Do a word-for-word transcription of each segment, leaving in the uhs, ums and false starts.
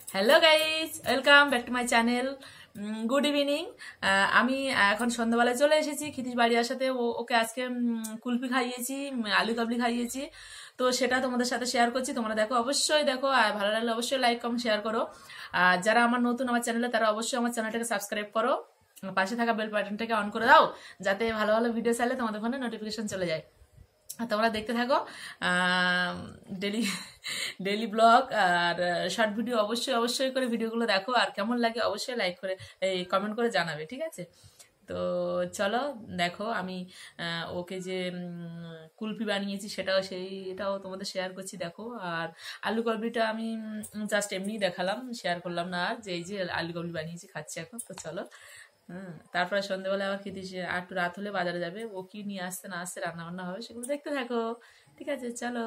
Hello guys, welcome back to my channel. Good evening. আমি এখন সন্ধ্যাবেলায় চলে এসেছি ক্ষিতিশ বাড়ি আসাতে। ও ওকে আজকে কুলফি খাইয়েছি, আলু কাবলি খাইয়েছি, তো সেটা তোমাদের সাথে শেয়ার করছি। তোমরা দেখো, অবশ্যই দেখো, আর ভালো লাগলে অবশ্যই লাইক কমেন্ট শেয়ার করো। আর যারা আমার নতুন আমার চ্যানেলে, তারা অবশ্যই আমার চ্যানেলটাকে সাবস্ক্রাইব করো, পাশে থাকা বেল বাটনটাকে অন করে দাও, যাতে ভালো ভালো ভিডিও চাইলে তোমাদের ফোনে নোটিফিকেশন চলে যায়। তোমরা দেখতে থাকো ডেলি ডেলি ব্লগ আর শর্ট ভিডিও। অবশ্যই অবশ্যই করে ভিডিওগুলো দেখো, আর কেমন লাগে অবশ্যই লাইক করে এই কমেন্ট করে জানাবে, ঠিক আছে? তো চলো দেখো, আমি ওকে যে কুলফি বানিয়েছি সেটাও সেইটাও তোমাদের শেয়ার করছি, দেখো। আর আলু কাবলিটা আমি জাস্ট এমনি দেখালাম, শেয়ার করলাম না, আর যে এই যে আলু কাবলি বানিয়েছি খাচ্ছি এখন। তো চলো, হম তারপরে সন্ধ্যেবেলা আবার খেতে আর একটু রাত হলে বাজারে যাবে, ও কি নিয়ে আসতে না আসতে, রান্না বান্না হবে, সেগুলো দেখতে থাকো, ঠিক আছে? চলো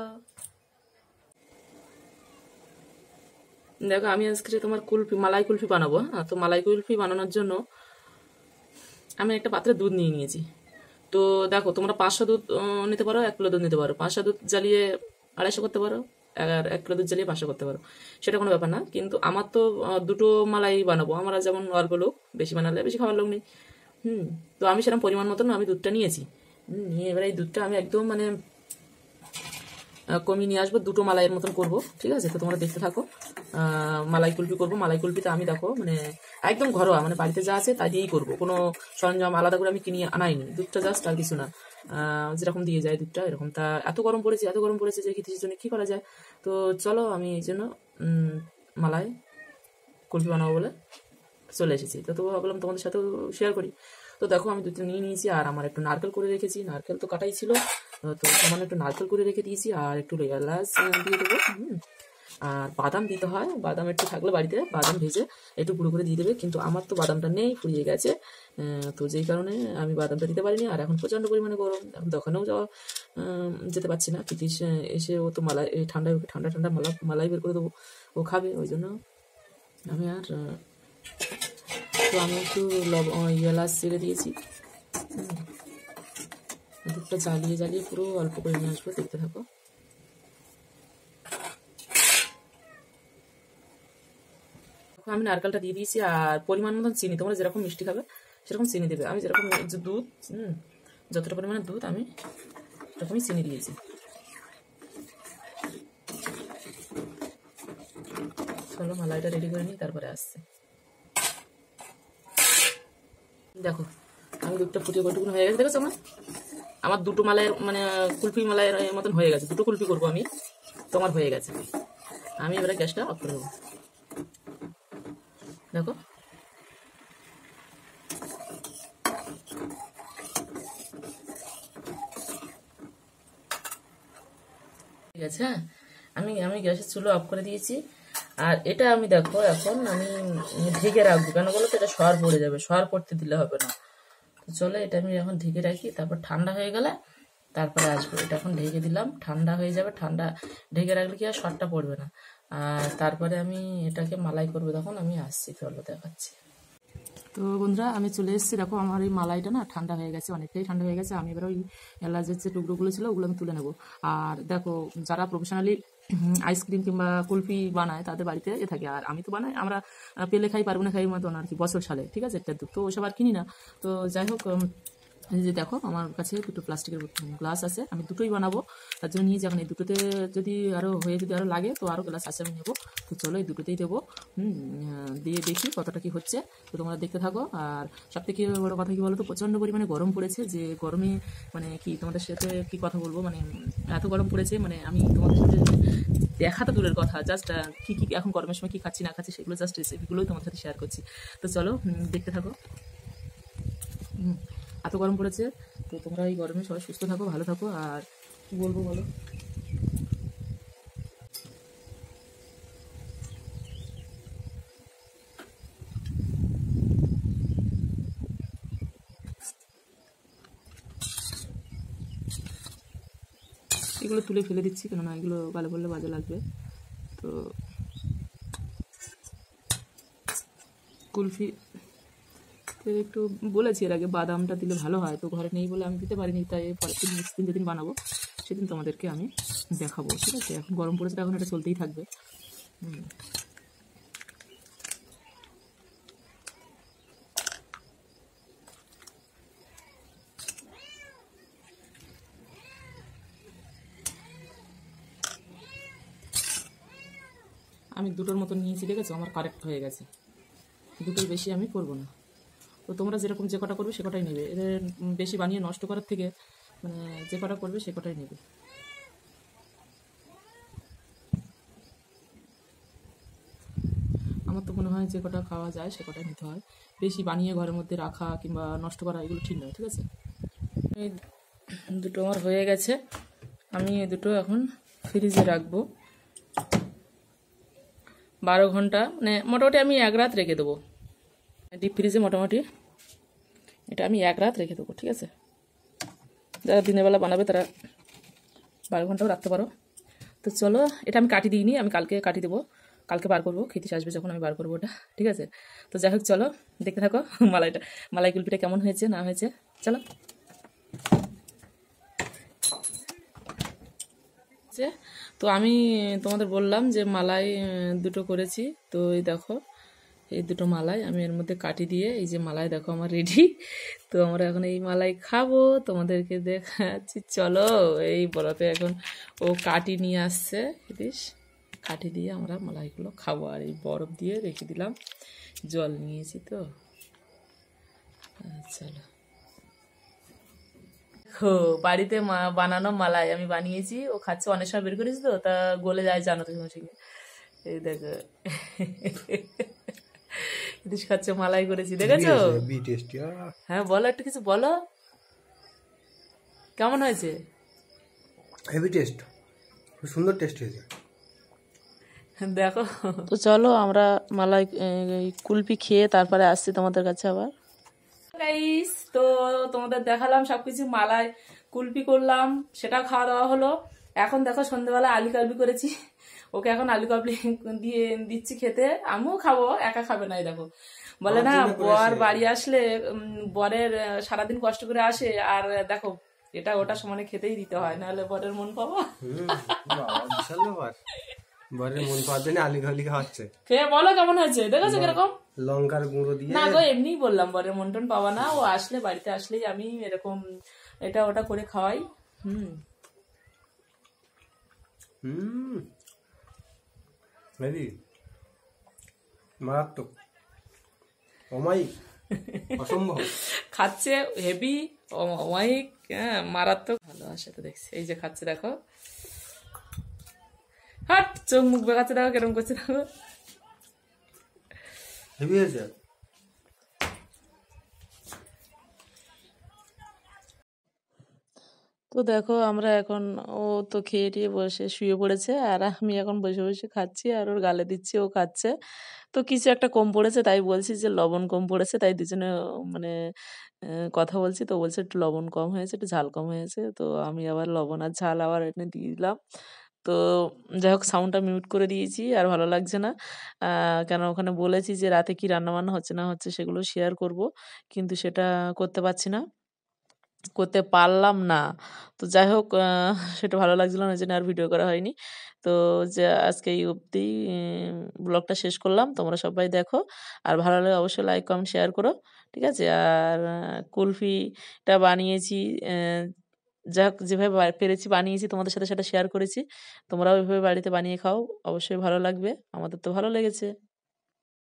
দেখো, আমি আজকে তোমার কুলফি মালাই কুলফি বানাবো। হ্যাঁ, তো মালাই কুলফি বানানোর জন্য আমি একটা পাত্রে দুধ নিয়ে নিয়েছি। তো দেখো, তোমরা পাঁচশো দুধ নিতে পারো, এক কিলো দুধ নিতে পারো। পাঁচশো দুধ জ্বালিয়ে আড়াইশো করতে পারো, আর এক কিলো দুধ জ্বালিয়ে পাঁচশো করতে পারো, সেটা কোনো ব্যাপার না। কিন্তু আমার তো দুটো মালাই বানাবো, আমরা যেমন অল্প লোক, বেশি বানালে বেশি খাওয়ার লোক নেই। হুম তো আমি সেরকম পরিমাণ মতন আমি দুধটা নিয়েছি। নিয়ে এবার এই দুধটা আমি একদম মানে কমিয়ে নিয়ে আসবো, দুটো মালাইয়ের মতন করবো, ঠিক আছে? তো তোমরা দেখতে থাকো। মালাই কুলফি করবো। মালাই কুলফিতে আমি দেখো মানে একদম ঘরোয়া, মানে বাড়িতে যা আছে তাই দিয়েই করবো, কোনো সরঞ্জাম আলাদা করে আমি কিনে আনাইনি। দুধটা জাস্ট আর কিছু না, যেরকম দিয়ে যায় দুধটা এরকম। তা এত গরম পড়েছে, এত গরম পড়েছে যে খেতে জন্য কি করা যায়। তো চলো, আমি এই জন্য মালাই কুলফি বানাবো বলে চলে এসেছি। তো তো ভাবলাম তোমাদের সাথেও শেয়ার করি। তো দেখো, আমি দুধটা নিয়ে নিয়েছি, আর আমার একটু নারকেল করে রেখেছি, নারকেল তো কাটাই ছিল, তো সামান্য একটু নারকেল করে রেখে দিয়েছি, আর একটু এলাচ দিয়ে দেবো। হুম আর বাদাম দিতে হয়, বাদাম একটু থাকলে বাড়িতে বাদাম ভেজে একটু গুঁড়ো করে দিয়ে দেবে। কিন্তু আমার তো বাদামটা নেই, ফুরিয়ে গেছে, তো যেই কারণে আমি বাদামটা দিতে পারিনি। আর এখন প্রচণ্ড পরিমাণে গরম, এখন দোকানেও যাওয়া যেতে পারছি না। তিতিস এসে ও তো মালাই ঠান্ডায় ওকে ঠান্ডা ঠান্ডা মালা মালাই বের করে দেবো, ও খাবে, ওই জন্য আমি আর তো আমি একটু লব এলাচ ছেড়ে দিয়েছি। দুধটা জ্বালিয়ে জ্বালিয়ে পুরো অল্প করে নিয়ে আসবো, দেখতে থাকো। আমি নারকেলটা দিয়ে দিয়েছি, আর পরিমাণ মতন চিনি, তোমরা যেরকম মিষ্টি খাবে সেরকম চিনি দেবে। আমি যেরকম দুধ হুম যতটা পরিমাণে দুধ আমি সেরকমই চিনি দিয়েছি। চলো মালাইটা রেডি করে নিই, তারপরে আসছে। দেখো, আমি দুধটা ফুটিয়ে কটুকুন হয়ে গেছে, দেখেছো? আমার আমার দুটো মালাইয়ের মানে কুলফি মালাইয়ের মতন হয়ে গেছে, দুটো কুলফি করবো আমি, তোমার হয়ে গেছে। আমি এবারে গ্যাসটা অফ করে দেবো। দেখো, ঠিক আছে। হ্যাঁ, আমি আমি গ্যাসের চুলো অফ করে দিয়েছি। আর এটা আমি দেখো এখন আমি ঢেকে রাখবো, কেন বলো তো? এটা সর পড়ে যাবে, সর পড়তে দিলে হবে না। তো চলো, এটা আমি এখন ঢেকে রাখি, তারপর ঠান্ডা হয়ে গেলে তারপরে আসবো। এটা এখন ঢেকে দিলাম, ঠান্ডা হয়ে যাবে। ঠান্ডা ঢেকে রাখলে কি আর সরটা পড়বে না। আর তারপরে আমি এটাকে মালাই করবো, তখন আমি আসছি, চলো দেখাচ্ছি। তো বন্ধুরা, আমি চলে এসেছি। দেখো, আমার এই মালাইটা না ঠান্ডা হয়ে গেছে, অনেকটাই ঠান্ডা হয়ে গেছে। আমি এবার ওই এলাচের যে টুকরোগুলো ছিল ওগুলো আমি তুলে নেবো। আর দেখো, যারা প্রফেশনালি আইসক্রিম কিংবা কুলফি বানায় তাদের বাড়িতে এ থাকে, আর আমি তো বানাই, আমরা পেলে খাই পারবো না খাই মতন আর কি, বছর সালে, ঠিক আছে? একটা দুধ তো ওসব আর কিনি না। তো যাই হোক, এই যে দেখো, আমার কাছে দুটো প্লাস্টিকের গ্লাস আছে, আমি দুটোই বানাবো, তার জন্য নিয়েছি। এখন এই দুটোতে যদি আরও হয়ে যদি আরও লাগে তো আরও গ্লাস আছে, আমি নেবো। তো চলো, এই দুটোতেই দেবো, হুম দিয়ে দেখি কতটা কি হচ্ছে। তো তোমরা দেখতে থাকো। আর সব থেকে বড়ো কথা কি বলো তো, প্রচণ্ড পরিমাণে গরম পড়েছে, যে গরমে মানে কি তোমাদের সাথে কি কথা বলবো, মানে এত গরম পড়েছে, মানে আমি তোমাদের সাথে দেখা তো দূরের কথা, জাস্ট কী কী এখন গরমের সময় কী খাচ্ছি না খাচ্ছি সেগুলো জাস্ট রেসিপিগুলোই তোমাদের সাথে শেয়ার করছি। তো চলো, দেখতে থাকো। হুম এত গরম পড়েছে, তো তোমরা এই গরমে সবাই সুস্থ থাকো, ভালো থাকো। আর কি বলবো বলো, এগুলো তুলে ফেলে দিচ্ছি, কেননা এগুলো ভালো বললে বাজে লাগবে। তো কুলফি একটু বলেছি এর আগে বাদামটা দিলে ভালো হয়, তো ঘরে নেই বলে আমি দিতে পারিনি, তাই পরের দিন নেক্সট দিন যেদিন বানাবো সেদিন তোমাদেরকে আমি দেখাবো, ঠিক আছে? এখন গরম পড়েছে, এখন এটা চলতেই থাকবে। হুম আমি দুটোর মতন নিয়েছি, দেখেছো আমার কারেক্ট হয়ে গেছে। দুটোর বেশি আমি করবো না। তো তোমরা যেরকম যে কটা করবে সে কটাই নেবে, এদের বেশি বানিয়ে নষ্ট করার থেকে মানে যে কটা করবে সে কটাই নেবে। আমার তো মনে হয় যে কটা খাওয়া যায় সে কটাই নিতে হয়, বেশি বানিয়ে ঘরের মধ্যে রাখা কিংবা নষ্ট করা এগুলো ঠিক নয়, ঠিক আছে। এই দুটো আমার হয়ে গেছে, আমি এই দুটো এখন ফ্রিজে রাখবো বারো ঘন্টা, মানে মোটামুটি আমি এক রাত রেখে দেবো ডিপ ফ্রিজে। মোটামুটি এটা আমি এক রাত রেখে দেবো, ঠিক আছে। যারা দিনের বেলা বানাবে তারা বারো ঘন্টাও রাখতে পারো। তো চলো, এটা আমি কাটি দিইনি, আমি কালকে কাটি দেবো, কালকে বার করবো, খেতে আসবে যখন আমি বার করবো ওটা, ঠিক আছে। তো যাই হোক চলো দেখতে থাকো মালাইটা, মালাই কুলপিটা কেমন হয়েছে না হয়েছে, চলো। তো আমি তোমাদের বললাম যে মালাই দুটো করেছি, তো এই দেখো এই দুটো মালাই আমি এর মধ্যে কাটি দিয়ে, এই যে মালাই দেখো আমার রেডি। তো আমরা এখন এই মালাই খাবো, তোমাদেরকে দেখাচ্ছি চলো। এই বলতে এখন ও কাটি নিয়ে আসছে, দেখিস কাটি দিয়ে আমরা মালাইগুলো খাবো। আর এই বরফ দিয়ে রেখে দিলাম, জল নিয়েছি তো, চলো। দেখো বাড়িতে মা বানানো মালাই আমি বানিয়েছি, ও খাচ্ছে, অনেক সময় বের করেছি তো তা গলে যায় জানো তো ঠিক। এই দেখো দিস খাচ্ছে মালাই করেছি, দেখেছো। হ্যাঁ বলো একটু কিছু বলো, কেমন হয়েছে? হেভি টেস্ট, খুব সুন্দর টেস্ট হয়েছে। দেখো তো চলো আমরা মালাই কুলপি খেয়ে তারপরে আসছি তোমাদের কাছে আবার। গাইস তো তোমাদের দেখালাম সবকিছু, মালাই কুলপি করলাম, সেটা খাওয়া দাওয়া হলো। এখন দেখো সন্ধ্যেবেলা আলু কাবলি করেছি, ওকে এখন আলু কাবলি দিয়ে দিচ্ছি খেতে, আমিও খাবো, একা খাবে না। দেখো বলে না বর বাড়ি আসলে বরের সারাদিন কষ্ট করে আসে, আর দেখো এটা ওটা সমানে খেতেই দিতে হয়, নাহলে বরের মন পাবো। বরের মন পাওয়ার জন্য আলু কাবলি খাওয়াচ্ছে, খেয়ে বলো কেমন হয়েছে, দেখেছো কিরকম লঙ্কার গুঁড়ো দিয়ে। না গো এমনি বললাম, বরের মন টন পাওয়া না, ও আসলে বাড়িতে আসলেই আমি এরকম এটা ওটা করে খাওয়াই। হুম হুম হেভি মারাত্মক, অমায়িক, অসম্ভব খাচ্ছে, হেভি অমায়িক, হ্যাঁ মারাত্মক ভালোবাসে তো দেখছি। এই যে খাচ্ছে দেখো, হাট চোখ মুখ বেগাচ্ছে দেখো কেরম করছে, দেখো হেভি হয়েছে। তো দেখো আমরা এখন, ও তো খেয়ে টিয়ে বসে শুয়ে পড়েছে, আর আমি এখন বসে বসে খাচ্ছি আর ওর গালে দিচ্ছি, ও খাচ্ছে। তো কিছু একটা কম পড়েছে তাই বলছি যে লবণ কম পড়েছে, তাই দুজনে মানে কথা বলছি, তো বলছে একটু লবণ কম হয়েছে, একটু ঝাল কম হয়েছে। তো আমি আবার লবণ আর ঝাল আবার এনে দিয়ে দিলাম। তো যাই হোক সাউন্ডটা মিউট করে দিয়েছি, আর ভালো লাগছে না, কেন ওখানে বলেছি যে রাতে কি রান্নাবান্না হচ্ছে না হচ্ছে সেগুলো শেয়ার করব, কিন্তু সেটা করতে পারছি না, করতে পারলাম না। তো যাই হোক সেটা ভালো লাগছিল না, জন্য আর ভিডিও করা হয়নি। তো যে আজকে এই অবধি ব্লগটা শেষ করলাম, তোমরা সবাই দেখো, আর ভালো লাগলে অবশ্যই লাইক কমেন্ট শেয়ার করো, ঠিক আছে। আর কুলফিটা বানিয়েছি, যাই হোক যেভাবে পেরেছি বানিয়েছি তোমাদের সাথে সেটা শেয়ার করেছি, তোমরাও ওইভাবে বাড়িতে বানিয়ে খাও, অবশ্যই ভালো লাগবে, আমাদের তো ভালো লেগেছে।